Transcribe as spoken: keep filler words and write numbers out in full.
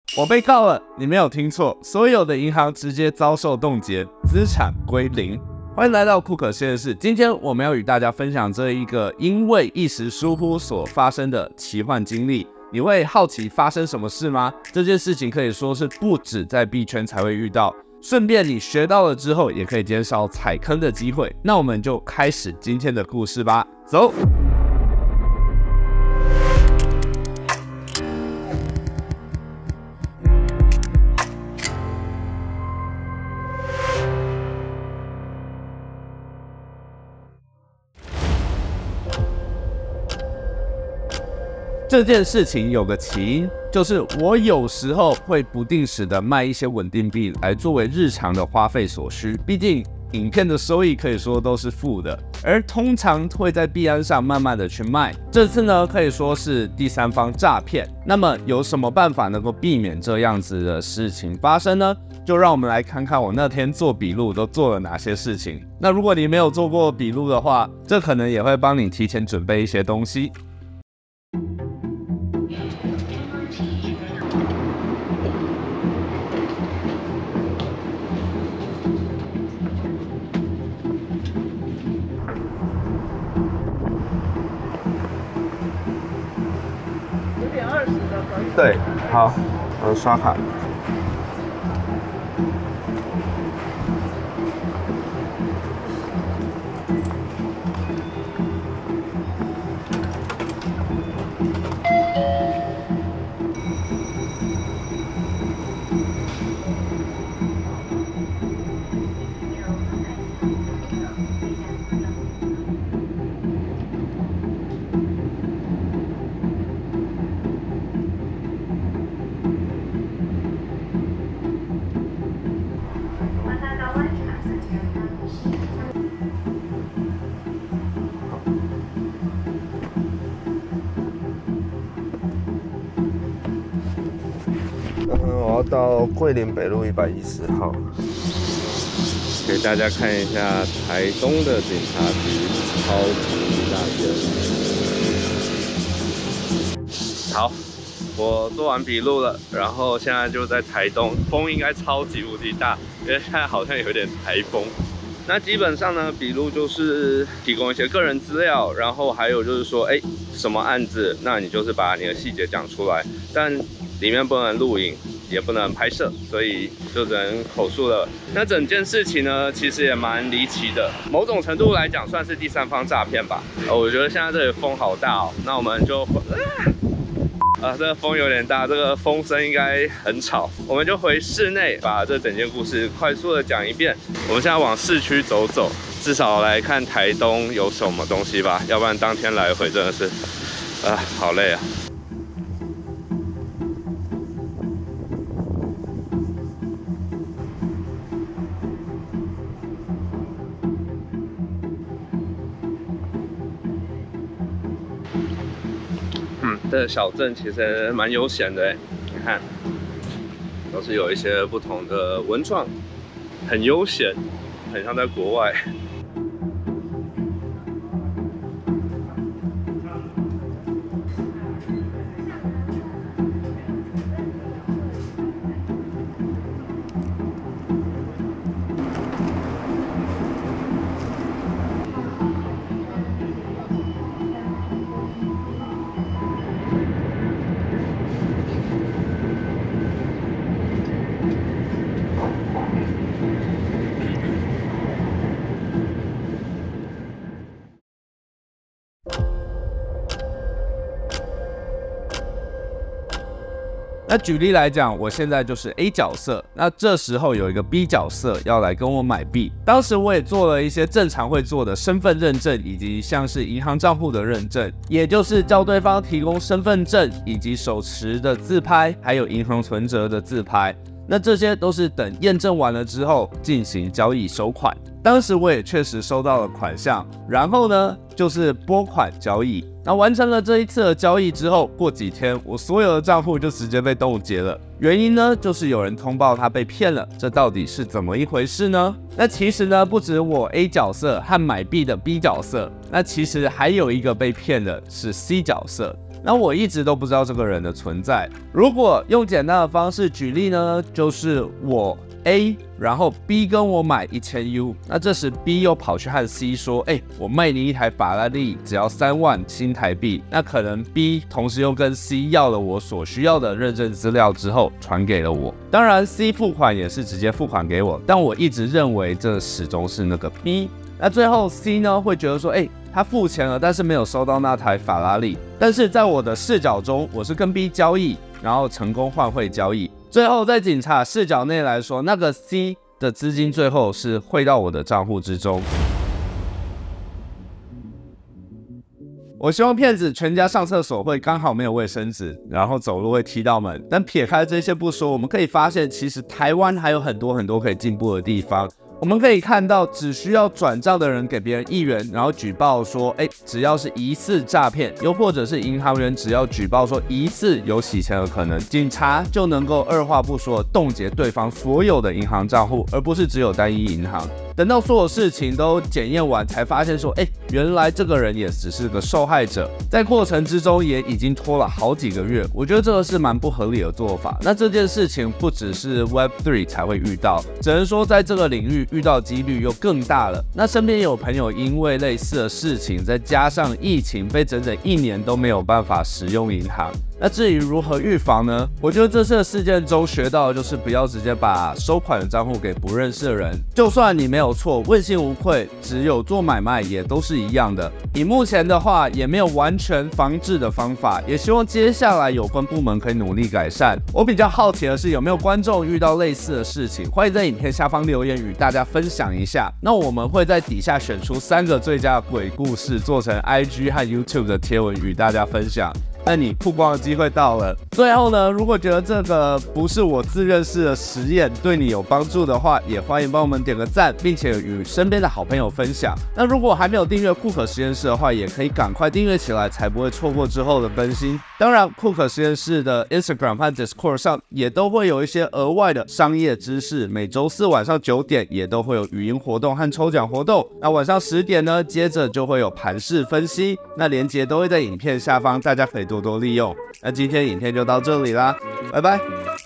我被告了，你没有听错，所有的银行直接遭受冻结，资产归零。欢迎来到库可实验室，今天我们要与大家分享这一个因为一时疏忽所发生的奇幻经历。你会好奇发生什么事吗？这件事情可以说是不止在币圈才会遇到，顺便你学到了之后，也可以减少踩坑的机会。那我们就开始今天的故事吧，走。这件事情有个起因，就是我有时候会不定时的卖一些稳定币来作为日常的花费所需，毕竟影片的收益可以说都是负的，而通常会在币安上慢慢的去卖。这次呢，可以说是第三方诈骗。那么有什么办法能够避免这样子的事情发生呢？就让我们来看看我那天做笔录都做了哪些事情。那如果你没有做过笔录的话，这可能也会帮你提前准备一些东西。对，好，我刷卡。 我要到桂林北路一百一十号， 给大家看一下台东的警察局超级大间。好，我做完笔录了，然后现在就在台东，风应该超级无敌大，因为现在好像有点台风。那基本上呢，笔录就是提供一些个人资料，然后还有就是说，哎，什么案子，那你就是把你的细节讲出来，但里面不能录影。也不能拍摄，所以就只能口述了。那整件事情呢，其实也蛮离奇的，某种程度来讲算是第三方诈骗吧。呃，我觉得现在这里风好大哦，那我们就，啊，啊这个风有点大，这个风声应该很吵，我们就回室内，把这整件故事快速的讲一遍。我们现在往市区走走，至少来看台东有什么东西吧，要不然当天来回真的是，啊，好累啊。嗯，这个小镇其实蛮悠闲的哎，你看，都是有一些不同的文创，很悠闲，很像在国外。那举例来讲，我现在就是 A 角色，那这时候有一个 B 角色要来跟我买币，当时我也做了一些正常会做的身份认证，以及像是银行账户的认证，也就是叫对方提供身份证以及手持的自拍，还有银行存折的自拍。那这些都是等验证完了之后进行交易收款。当时我也确实收到了款项，然后呢就是拨款交易。那完成了这一次的交易之后，过几天我所有的账户就直接被冻结了。原因呢，就是有人通报他被骗了，这到底是怎么一回事呢？那其实呢，不止我 A 角色和买币的 B 角色，那其实还有一个被骗的是 C 角色。 那我一直都不知道这个人的存在。如果用简单的方式举例呢，就是我 A， 然后 B 跟我买一千 U， 那这时 B 又跑去和 C 说，哎、欸，我卖你一台法拉利，只要三万新台币。那可能 B 同时又跟 C 要了我所需要的认证资料之后传给了我。当然 C 付款也是直接付款给我，但我一直认为这始终是那个 B。那最后 C 呢会觉得说，哎、欸，他付钱了，但是没有收到那台法拉利。但是在我的视角中，我是跟 B 交易，然后成功换汇交易。最后在警察视角内来说，那个 C 的资金最后是汇到我的账户之中。我希望骗子全家上厕所会刚好没有卫生纸，然后走路会踢到门。但撇开这些不说，我们可以发现，其实台湾还有很多很多可以进步的地方。我们可以看到，只需要转账的人给别人一元，然后举报说，哎，只要是疑似诈骗，又或者是银行员只要举报说疑似有洗钱的可能，警察就能够二话不说冻结对方所有的银行账户，而不是只有单一银行。等到所有事情都检验完，才发现说，哎，原来这个人也只是个受害者，在过程之中也已经拖了好几个月。我觉得这个是蛮不合理的做法。那这件事情不只是 Web 三 才会遇到，只能说在这个领域遇到几率又更大了。那身边有朋友因为类似的事情，再加上疫情，被整整一年都没有办法使用银行。那至于如何预防呢？我觉得这次的事件中学到的就是不要直接把收款的账户给不认识的人，就算你没有错，问心无愧，只有做买卖也都是一样的。以目前的话，也没有完全防治的方法，也希望接下来有关部门可以努力改善。我比较好奇的是，有没有观众遇到类似的事情，欢迎在影片下方留言与大家分享一下。那我们会在底下选出三个最佳鬼故事，做成 I G 和 YouTube 的贴文与大家分享。那你曝光的机会到了。最后呢，如果觉得这个不是我自认识的实验对你有帮助的话，也欢迎帮我们点个赞，并且与身边的好朋友分享。那如果还没有订阅库克实验室的话，也可以赶快订阅起来，才不会错过之后的更新。当然，库克实验室的 Instagram 和 Discord 上也都会有一些额外的商业知识，每周四晚上九点也都会有语音活动和抽奖活动。那晚上十点呢，接着就会有盘势分析，那连结都会在影片下方，大家可以多多利用。那今天影片就到这里啦，拜拜。